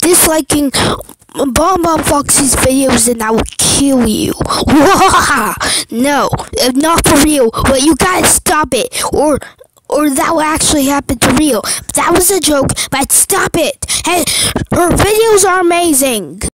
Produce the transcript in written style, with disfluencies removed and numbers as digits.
disliking Bomb Foxy's videos and I will kill you. No, not for real. But you gotta stop it, or that will actually happen to real. That was a joke, but stop it. Hey, her videos are amazing.